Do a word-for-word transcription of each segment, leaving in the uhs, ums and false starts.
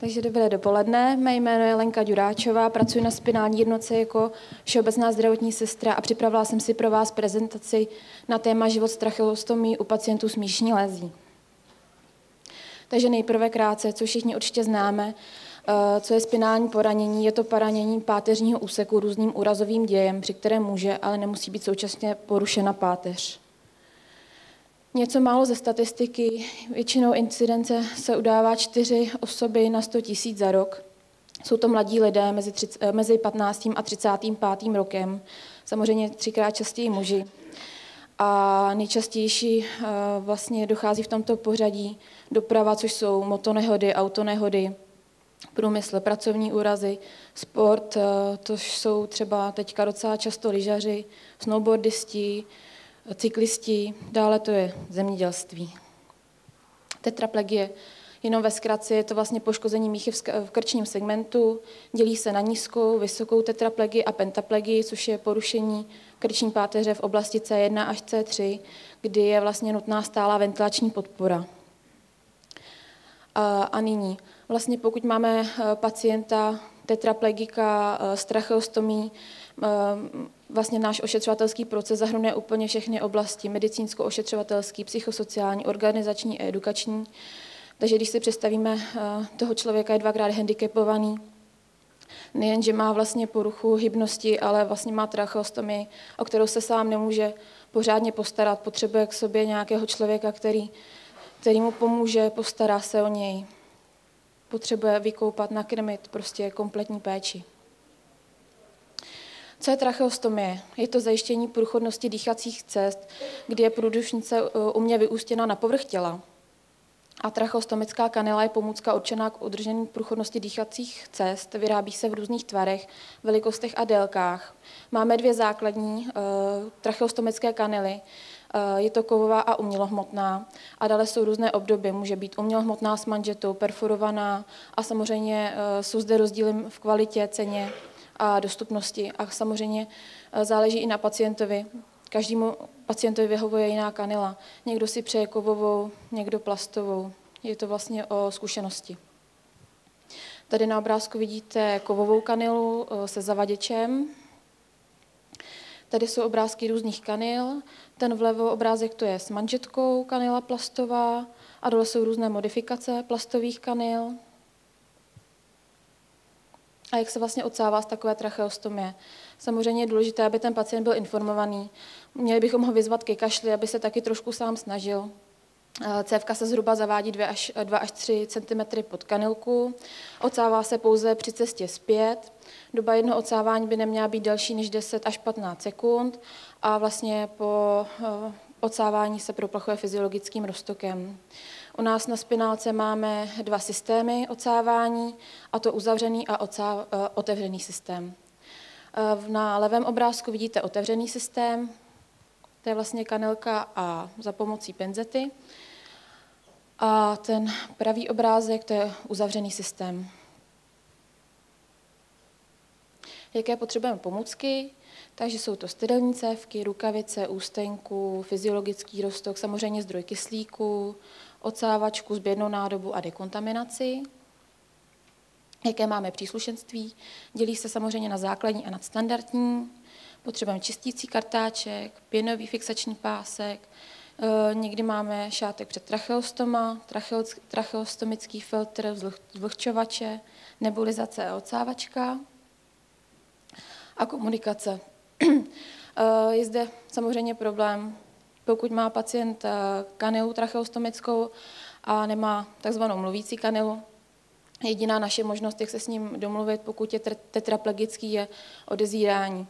Takže dobré dopoledne, mé jméno je Lenka Duráčová, pracuji na spinální jednotce jako všeobecná zdravotní sestra a připravila jsem si pro vás prezentaci na téma život s tracheostomí u pacientů s míšní lézí. Takže nejprve krátce, co všichni určitě známe, co je spinální poranění. Je to poranění páteřního úseku různým úrazovým dějem, při kterém může, ale nemusí být současně porušena páteř. Něco málo ze statistiky. Většinou incidence se udává čtyři osoby na sto tisíc za rok. Jsou to mladí lidé mezi, třicátým, mezi patnáctým a třicátým pátým rokem. Samozřejmě třikrát častěji muži. A nejčastější vlastně dochází v tomto pořadí doprava, což jsou motonehody, autonehody, průmysl, pracovní úrazy, sport, to jsou třeba teďka docela často lyžaři, snowboardisti, cyklisti, dále to je zemědělství. Tetraplegie, jenom ve zkratce, je to vlastně poškození míchy v krčním segmentu, dělí se na nízkou, vysokou tetraplegii a pentaplegii, což je porušení krční páteře v oblasti C jedna až C tři, kdy je vlastně nutná stálá ventilační podpora. A, a nyní, vlastně pokud máme pacienta tetraplegika s tracheostomí, vlastně náš ošetřovatelský proces zahrnuje úplně všechny oblasti, medicínsko-ošetřovatelský, psychosociální, organizační a edukační. Takže když si představíme, toho člověka je dvakrát handicapovaný, nejen, že má vlastně poruchu hybnosti, ale vlastně má tracheostomii, o kterou se sám nemůže pořádně postarat, potřebuje k sobě nějakého člověka, který, který mu pomůže, postará se o něj, potřebuje vykoupat, nakrmit, prostě kompletní péči. Co je tracheostomie? Je to zajištění průchodnosti dýchacích cest, kdy je průdušnice umě vyústěna na povrch těla. A tracheostomická kanila je pomůcka určená k udržení průchodnosti dýchacích cest. Vyrábí se v různých tvarech, velikostech a délkách. Máme dvě základní uh, tracheostomické kanily. Uh, je to kovová a umělohmotná. A dále jsou různé obdoby. Může být umělohmotná s manžetou, perforovaná a samozřejmě uh, jsou zde rozdíly v kvalitě, ceně a dostupnosti. A samozřejmě záleží i na pacientovi. Každému pacientovi vyhovuje jiná kanila. Někdo si přeje kovovou, někdo plastovou. Je to vlastně o zkušenosti. Tady na obrázku vidíte kovovou kanilu se zavaděčem. Tady jsou obrázky různých kanil. Ten vlevo obrázek to je s manžetkou, kanila plastová a dole jsou různé modifikace plastových kanil. A jak se vlastně odsává z takové tracheostomie. Samozřejmě je důležité, aby ten pacient byl informovaný. Měli bychom ho vyzvat ke kašli, aby se taky trošku sám snažil. Cévka se zhruba zavádí dva až tři centimetry pod kanilku. Odsává se pouze při cestě zpět. Doba jednoho odsávání by neměla být delší než deset až patnáct sekund a vlastně po odsávání se proplachuje fyziologickým roztokem. U nás na spinálce máme dva systémy odsávání, a to uzavřený a odsá, otevřený systém. Na levém obrázku vidíte otevřený systém, to je vlastně kanilka a za pomocí pinzety. A ten pravý obrázek, to je uzavřený systém. Jaké potřebujeme pomůcky? Takže jsou to sterilní cévky, rukavice, ústenku, fyziologický roztok, samozřejmě zdroj kyslíku, odsávačku, sběrnou nádobu a dekontaminaci. Jaké máme příslušenství? Dělí se samozřejmě na základní a nadstandardní. Potřebujeme čistící kartáček, pěnový fixační pásek, e, někdy máme šátek před tracheostoma, tracheostomický filtr, zvlhčovače, nebulizace a odsávačka a komunikace. e, je zde samozřejmě problém, pokud má pacient kanilu tracheostomickou a nemá takzvanou mluvící kanilu. Jediná naše možnost, jak se s ním domluvit, pokud je tetraplegický, je odezírání.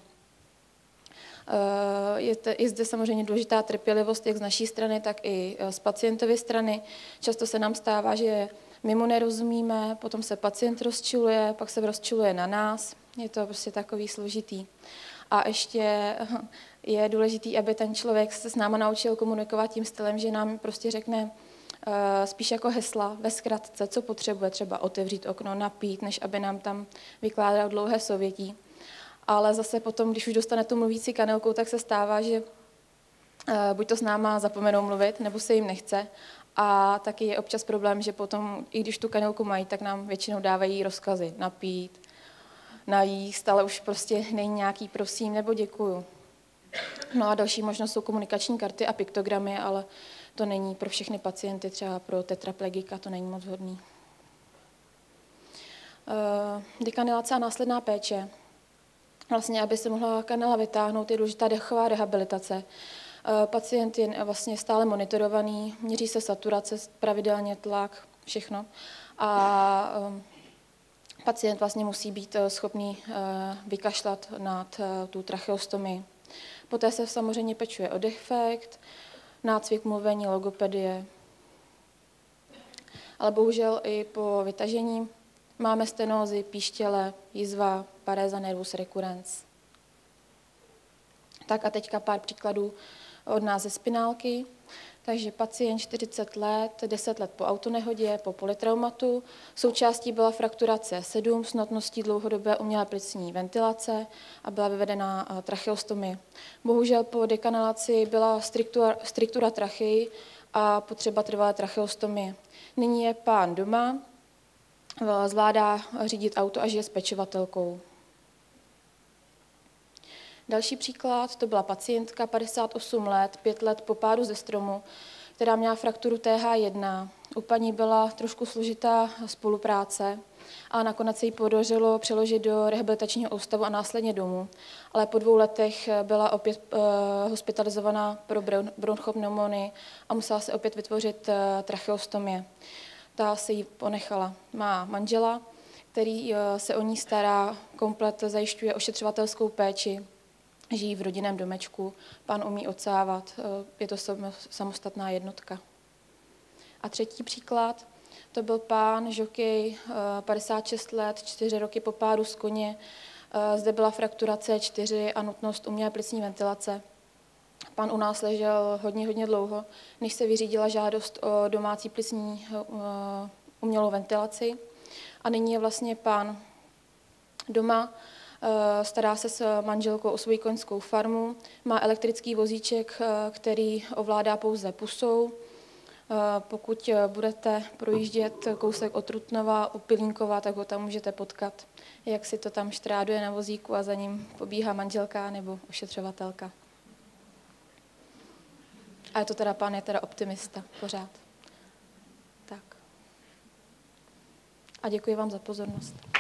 Je, te, je zde samozřejmě důležitá trpělivost jak z naší strany, tak i z pacientovy strany. Často se nám stává, že my mu nerozumíme, potom se pacient rozčiluje, pak se rozčiluje na nás. Je to prostě takový složitý. A ještě je důležitý, aby ten člověk se s náma naučil komunikovat tím stylem, že nám prostě řekne uh, spíš jako hesla ve zkratce, co potřebuje, třeba otevřít okno, napít, než aby nám tam vykládal dlouhé sovětí. Ale zase potom, když už dostane tu mluvící kanilku, tak se stává, že uh, buď to s náma zapomenou mluvit, nebo se jim nechce. A taky je občas problém, že potom, i když tu kanylku mají, tak nám většinou dávají rozkazy napít, najíst, ale už prostě není nějaký prosím nebo děkuju. No a další možnost jsou komunikační karty a piktogramy, ale to není pro všechny pacienty, třeba pro tetraplegika to není moc vhodný. Dekanylace a následná péče. Vlastně, aby se mohla kanela vytáhnout, je důležitá dechová rehabilitace. Pacient je vlastně stále monitorovaný, měří se saturace, pravidelně tlak, všechno. A pacient vlastně musí být schopný vykašlat nad tu tracheostomii. Poté se samozřejmě pečuje o defekt, nácvik mluvení, logopedie. Ale bohužel i po vytažení máme stenózy, píštěle, jizva, paréza nervus recurrens. Tak a teďka pár příkladů od nás ze spinálky. Takže pacient čtyřicet let, deset let po autonehodě, po polytraumatu. Součástí byla fraktura C sedm s nutností dlouhodobé umělé plicní ventilace a byla vyvedena tracheostomie. Bohužel po dekanalaci byla striktura, striktura trachei a potřeba trvalé tracheostomie. Nyní je pán doma, zvládá řídit auto a žije s pečovatelkou. Další příklad, to byla pacientka, padesát osm let, pět let po pádu ze stromu, která měla frakturu T H jedna. U paní byla trošku složitá spolupráce a nakonec se jí podařilo přeložit do rehabilitačního ústavu a následně domů. Ale po dvou letech byla opět uh, hospitalizovaná pro bronchopneumonii a musela se opět vytvořit uh, tracheostomie. Ta se jí ponechala. Má manžela, který uh, se o ní stará, komplet zajišťuje ošetřovatelskou péči. Žijí v rodinném domečku, pán umí odsávat, je to samostatná jednotka. A třetí příklad, to byl pán, žokej, padesát šest let, čtyři roky po pádu z koně. Zde byla fraktura C čtyři a nutnost umělé plicní ventilace. Pán u nás ležel hodně, hodně dlouho, než se vyřídila žádost o domácí plicní umělou ventilaci. A nyní je vlastně pán doma, stará se s manželkou o svou koňskou farmu, má elektrický vozíček, který ovládá pouze pusou. Pokud budete projíždět kousek od Trutnova, u Pilínkova, tak ho tam můžete potkat, jak si to tam štráduje na vozíku a za ním pobíhá manželka nebo ošetřovatelka. A je to teda, pán je teda optimista pořád. Tak. A děkuji vám za pozornost.